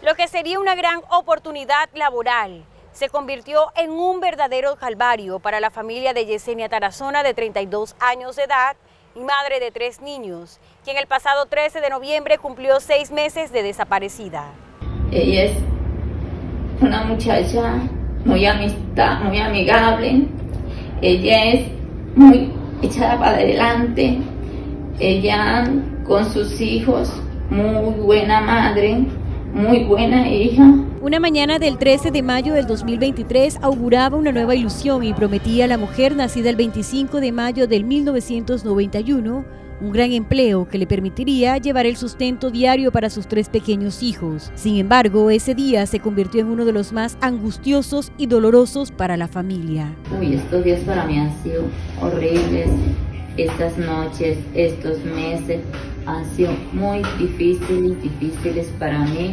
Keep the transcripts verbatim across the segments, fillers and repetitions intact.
Lo que sería una gran oportunidad laboral se convirtió en un verdadero calvario para la familia de Yesenia Tarazona, de treinta y dos años de edad y madre de tres niños, quien el pasado trece de noviembre cumplió seis meses de desaparecida. Ella es una muchacha muy amistad, muy amigable, ella es muy echada para adelante, ella con sus hijos, muy buena madre, muy buena hija. Una mañana del trece de mayo del dos mil veintitrés auguraba una nueva ilusión y prometía a la mujer nacida el veinticinco de mayo del mil novecientos noventa y uno un gran empleo que le permitiría llevar el sustento diario para sus tres pequeños hijos. Sin embargo, ese día se convirtió en uno de los más angustiosos y dolorosos para la familia. Uy, estos días para mí han sido horribles. Estas noches, estos meses han sido muy difíciles, difíciles para mí,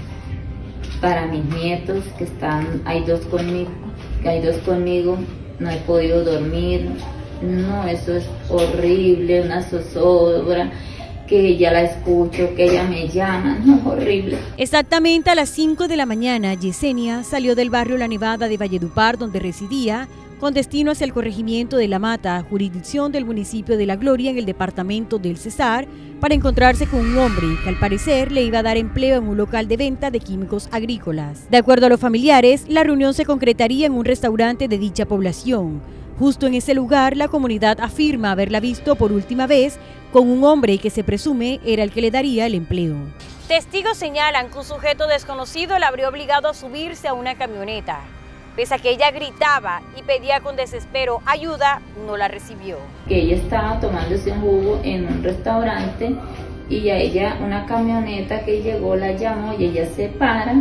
para mis nietos que están, hay dos conmigo, hay dos conmigo, no he podido dormir, no, eso es horrible, una zozobra, que ella la escucho, que ella me llama, no, horrible. Exactamente a las cinco de la mañana, Yesenia salió del barrio La Nevada de Valledupar, donde residía, con destino hacia el corregimiento de La Mata, jurisdicción del municipio de La Gloria en el departamento del Cesar, para encontrarse con un hombre que al parecer le iba a dar empleo en un local de venta de químicos agrícolas. De acuerdo a los familiares, la reunión se concretaría en un restaurante de dicha población. Justo en ese lugar, la comunidad afirma haberla visto por última vez con un hombre que se presume era el que le daría el empleo. Testigos señalan que un sujeto desconocido la habría obligado a subirse a una camioneta. Pese a que ella gritaba y pedía con desespero ayuda, no la recibió. Que ella estaba tomándose un jugo en un restaurante y a ella una camioneta que llegó la llamó y ella se para.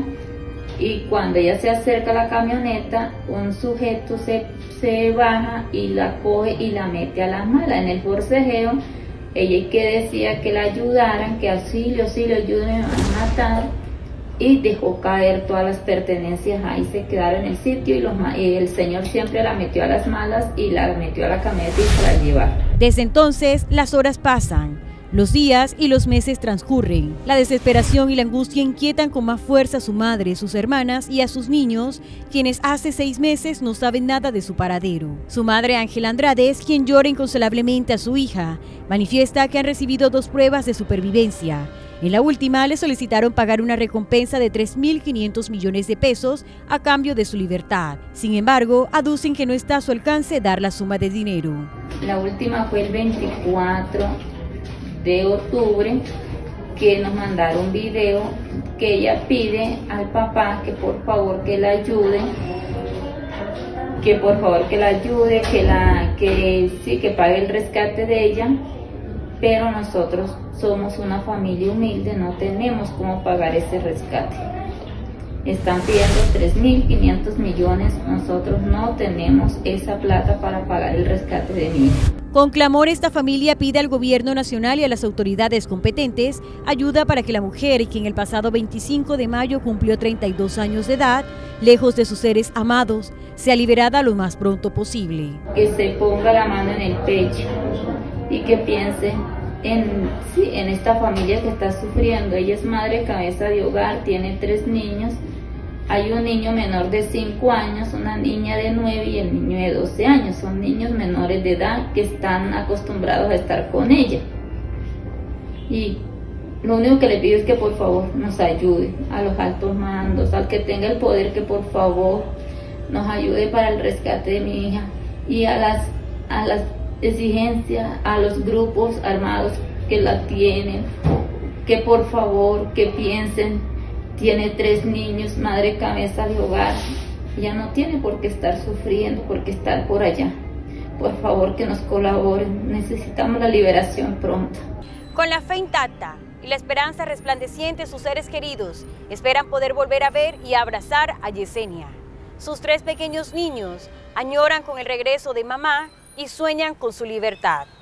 Y cuando ella se acerca a la camioneta, un sujeto se, se baja y la coge y la mete a las malas. En el forcejeo, ella que decía que la ayudaran, que auxilio, auxilio, ayúdenme, me van a matar. Y dejó caer todas las pertenencias, ahí se quedaron en el sitio y, los, y el señor siempre la metió a las malas y la metió a la camioneta y se la llevaron. Desde entonces, las horas pasan. Los días y los meses transcurren. La desesperación y la angustia inquietan con más fuerza a su madre, sus hermanas y a sus niños, quienes hace seis meses no saben nada de su paradero. Su madre, Ángela Andrade, es quien llora inconsolablemente a su hija. Manifiesta que han recibido dos pruebas de supervivencia. En la última le solicitaron pagar una recompensa de tres mil quinientos millones de pesos a cambio de su libertad. Sin embargo, aducen que no está a su alcance dar la suma de dinero. La última fue el veinticuatro de octubre, que nos mandaron un video que ella pide al papá que por favor que la ayude, que por favor que la ayude, que la que sí que pague el rescate de ella, pero nosotros somos una familia humilde, no tenemos cómo pagar ese rescate. Están pidiendo tres mil quinientos millones, nosotros no tenemos esa plata para pagar el rescate de mi hija. Con clamor, esta familia pide al gobierno nacional y a las autoridades competentes ayuda para que la mujer, quien el pasado veinticinco de mayo cumplió treinta y dos años de edad, lejos de sus seres amados, sea liberada lo más pronto posible. Que se ponga la mano en el pecho y que piense en, sí, en esta familia que está sufriendo. Ella es madre cabeza de hogar, tiene tres niños. Hay un niño menor de cinco años, una niña de nueve y el niño de doce años. Son niños menores de edad que están acostumbrados a estar con ella. Y lo único que le pido es que por favor nos ayude a los altos mandos, al que tenga el poder, que por favor nos ayude para el rescate de mi hija. Y a las, a las exigencias, a los grupos armados que la tienen, que por favor que piensen. Tiene tres niños, madre cabeza de hogar, ya no tiene por qué estar sufriendo, por qué estar por allá. Por favor que nos colaboren, necesitamos la liberación pronta. Con la fe intacta y la esperanza resplandeciente, sus seres queridos esperan poder volver a ver y abrazar a Yesenia. Sus tres pequeños niños añoran con el regreso de mamá y sueñan con su libertad.